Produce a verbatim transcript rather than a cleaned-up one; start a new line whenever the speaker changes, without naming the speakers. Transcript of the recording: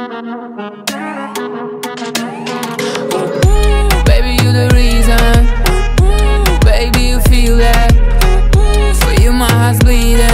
Baby, you the reason. Baby, you feel that. For you my heart's bleeding.